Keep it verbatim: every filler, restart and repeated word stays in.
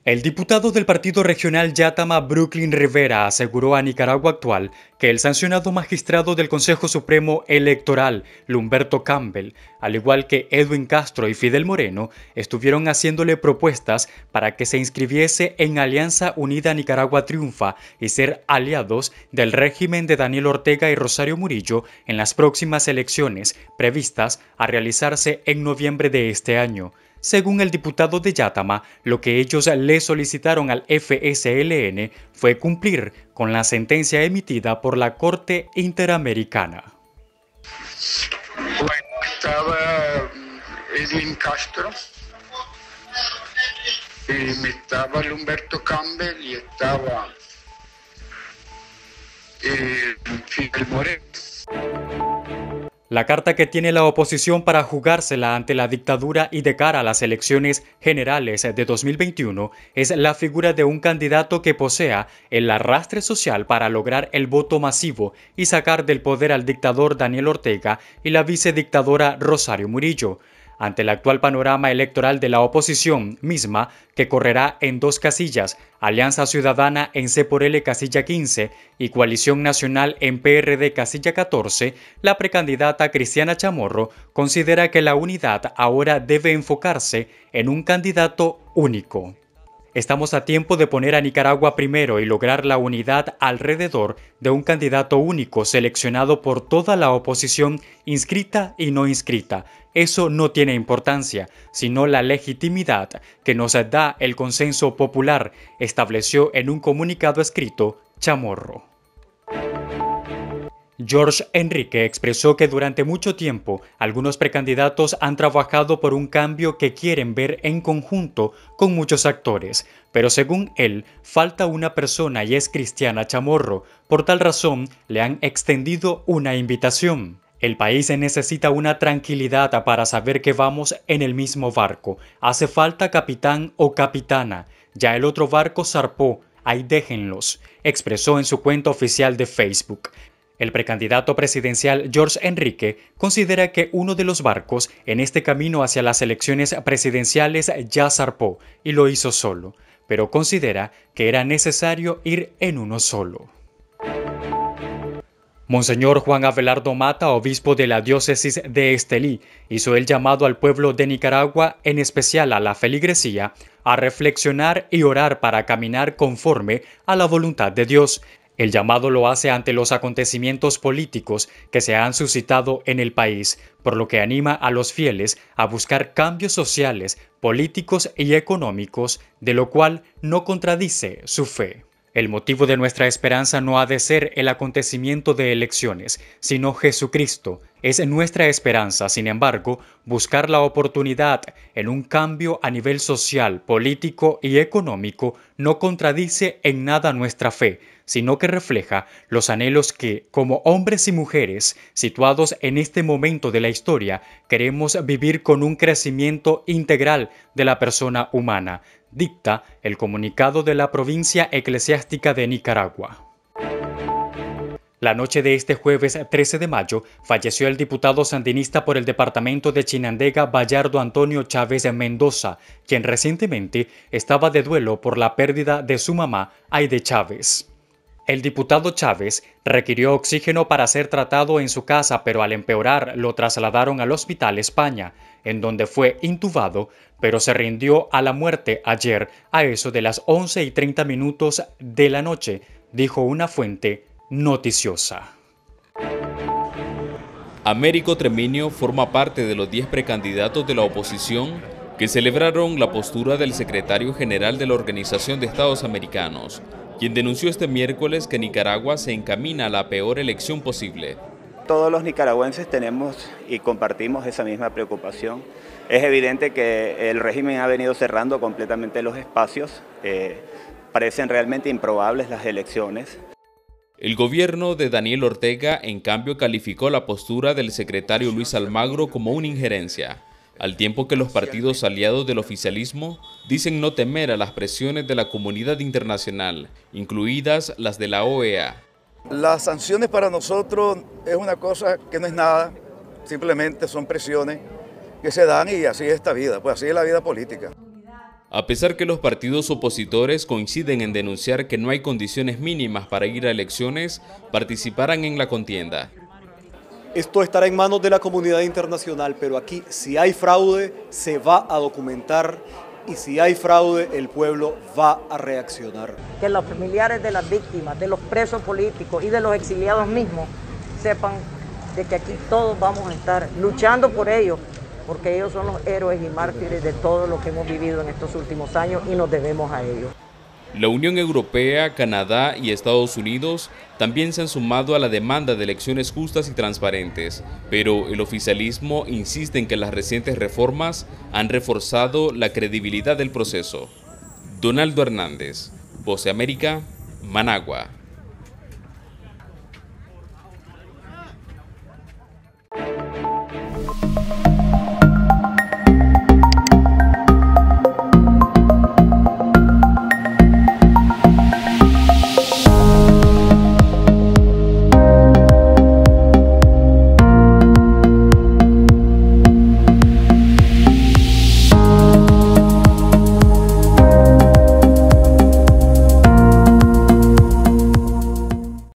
El diputado del partido regional Yatama, Brooklyn Rivera, aseguró a Nicaragua Actual que el sancionado magistrado del Consejo Supremo Electoral, Lumberto Campbell, al igual que Edwin Castro y Fidel Moreno, estuvieron haciéndole propuestas para que se inscribiese en Alianza Unida Nicaragua Triunfa y ser aliados del régimen de Daniel Ortega y Rosario Murillo en las próximas elecciones previstas a realizarse en noviembre de este año. Según el diputado de Yatama, lo que ellos le solicitaron al F S L N fue cumplir con la sentencia emitida por la Corte Interamericana. Bueno, estaba Edwin Castro, eh, estaba Lumberto Campbell y estaba eh, Fidel Moreno. La carta que tiene la oposición para jugársela ante la dictadura y de cara a las elecciones generales de dos mil veintiuno es la figura de un candidato que posea el arrastre social para lograr el voto masivo y sacar del poder al dictador Daniel Ortega y la vicedictadora Rosario Murillo. Ante el actual panorama electoral de la oposición misma, que correrá en dos casillas, Alianza Ciudadana en C por L casilla quince y Coalición Nacional en P R D casilla catorce, la precandidata Cristiana Chamorro considera que la unidad ahora debe enfocarse en un candidato único. Estamos a tiempo de poner a Nicaragua primero y lograr la unidad alrededor de un candidato único seleccionado por toda la oposición inscrita y no inscrita. Eso no tiene importancia, sino la legitimidad que nos da el consenso popular, estableció en un comunicado escrito Chamorro. George Enrique expresó que durante mucho tiempo algunos precandidatos han trabajado por un cambio que quieren ver en conjunto con muchos actores, pero según él, falta una persona y es Cristiana Chamorro. Por tal razón, le han extendido una invitación. El país necesita una tranquilidad para saber que vamos en el mismo barco. Hace falta capitán o capitana. Ya el otro barco zarpó. Ahí déjenlos, expresó en su cuenta oficial de Facebook. El precandidato presidencial George Enrique considera que uno de los barcos en este camino hacia las elecciones presidenciales ya zarpó y lo hizo solo, pero considera que era necesario ir en uno solo. Monseñor Juan Abelardo Mata, obispo de la diócesis de Estelí, hizo el llamado al pueblo de Nicaragua, en especial a la feligresía, a reflexionar y orar para caminar conforme a la voluntad de Dios. El llamado lo hace ante los acontecimientos políticos que se han suscitado en el país, por lo que anima a los fieles a buscar cambios sociales, políticos y económicos, de lo cual no contradice su fe. El motivo de nuestra esperanza no ha de ser el acontecimiento de elecciones, sino Jesucristo. Es nuestra esperanza, sin embargo, buscar la oportunidad en un cambio a nivel social, político y económico no contradice en nada nuestra fe, sino que refleja los anhelos que, como hombres y mujeres situados en este momento de la historia, queremos vivir con un crecimiento integral de la persona humana, dicta el comunicado de la Provincia Eclesiástica de Nicaragua. La noche de este jueves trece de mayo falleció el diputado sandinista por el departamento de Chinandega, Bayardo Antonio Chávez Mendoza, quien recientemente estaba de duelo por la pérdida de su mamá, Aide Chávez. El diputado Chávez requirió oxígeno para ser tratado en su casa, pero al empeorar lo trasladaron al Hospital España, en donde fue intubado, pero se rindió a la muerte ayer a eso de las once y treinta minutos de la noche, dijo una fuente noticiosa. Américo Treminio forma parte de los diez precandidatos de la oposición que celebraron la postura del secretario general de la Organización de Estados Americanos, quien denunció este miércoles que Nicaragua se encamina a la peor elección posible. Todos los nicaragüenses tenemos y compartimos esa misma preocupación. Es evidente que el régimen ha venido cerrando completamente los espacios. Eh, parecen realmente improbables las elecciones. El gobierno de Daniel Ortega, en cambio, calificó la postura del secretario Luis Almagro como una injerencia, al tiempo que los partidos aliados del oficialismo dicen no temer a las presiones de la comunidad internacional, incluidas las de la O E A. Las sanciones para nosotros es una cosa que no es nada, simplemente son presiones que se dan y así es esta vida, pues así es la vida política. A pesar que los partidos opositores coinciden en denunciar que no hay condiciones mínimas para ir a elecciones, participarán en la contienda. Esto estará en manos de la comunidad internacional, pero aquí si hay fraude se va a documentar y si hay fraude el pueblo va a reaccionar. Que los familiares de las víctimas, de los presos políticos y de los exiliados mismos sepan de que aquí todos vamos a estar luchando por ellos, porque ellos son los héroes y mártires de todo lo que hemos vivido en estos últimos años y nos debemos a ellos. La Unión Europea, Canadá y Estados Unidos también se han sumado a la demanda de elecciones justas y transparentes, pero el oficialismo insiste en que las recientes reformas han reforzado la credibilidad del proceso. Donaldo Hernández, Voz de América, Managua.